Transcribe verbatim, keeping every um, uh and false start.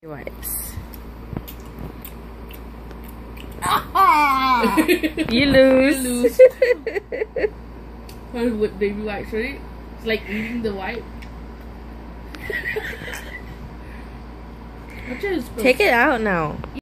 Wipes. You lose. You lose. With baby wipes, right? It's like eating the wipe. Take it out now.